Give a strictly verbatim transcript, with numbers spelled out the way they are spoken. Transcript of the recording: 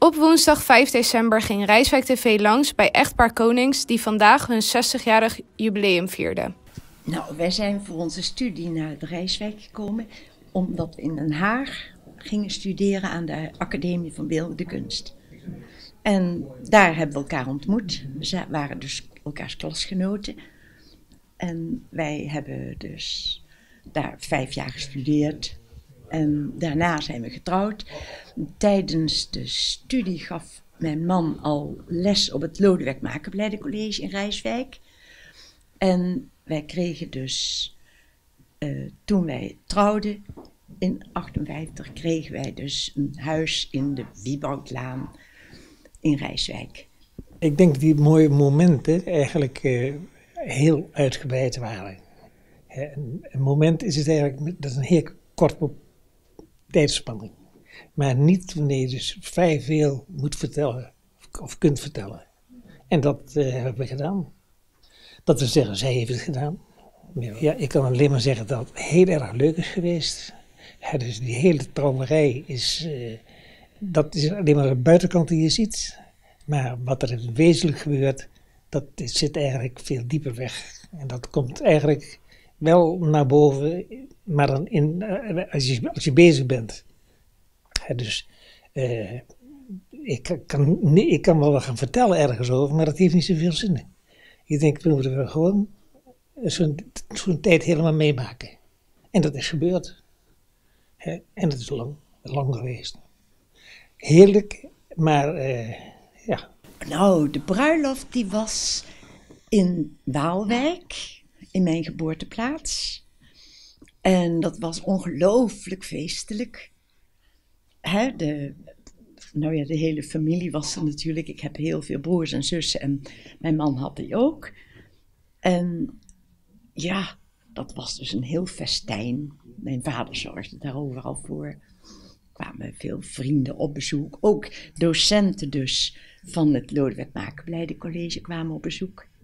Op woensdag vijf december ging Rijswijk T V langs bij echtpaar Konings die vandaag hun zestigjarig jubileum vierden. Nou, wij zijn voor onze studie naar het Rijswijk gekomen omdat we in Den Haag gingen studeren aan de Academie van Beeldende Kunst. En daar hebben we elkaar ontmoet. We waren dus elkaars klasgenoten. En wij hebben dus daar vijf jaar gestudeerd. En daarna zijn we getrouwd. Tijdens de studie gaf mijn man al les op het Lodewijk Makenblijde-college in Rijswijk. En wij kregen dus, uh, toen wij trouwden in achtenvijftig, kregen wij dus een huis in de Wieboudlaan in Rijswijk. Ik denk dat die mooie momenten eigenlijk uh, heel uitgebreid waren. Een, een moment is het eigenlijk, dat is een heel kort tijdspanning. Maar niet wanneer je dus vrij veel moet vertellen of kunt vertellen. En dat uh, hebben we gedaan. Dat we zeggen, zij heeft het gedaan. Ja, ik kan alleen maar zeggen dat het heel erg leuk is geweest. Ja, dus die hele trouwerij is, uh, dat is alleen maar de buitenkant die je ziet. Maar wat er in wezenlijk gebeurt, dat zit eigenlijk veel dieper weg. En dat komt eigenlijk wel naar boven, maar dan in, uh, als, je, als je bezig bent. Ja, dus uh, ik, kan, nee, ik kan wel wat gaan vertellen ergens over, maar dat heeft niet zoveel zin. Ik denk, we moeten gewoon zo'n zo'n tijd helemaal meemaken. En dat is gebeurd. He, en dat is lang, lang geweest. Heerlijk, maar uh, ja. Nou, de bruiloft die was in Waalwijk, in mijn geboorteplaats. En dat was ongelooflijk feestelijk. He, de, nou ja, de hele familie was er natuurlijk. Ik heb heel veel broers en zussen en mijn man had die ook. En ja, dat was dus een heel festijn. Mijn vader zorgde daar overal voor. Er kwamen veel vrienden op bezoek. Ook docenten dus van het Lodewijk Makenblijde College kwamen op bezoek.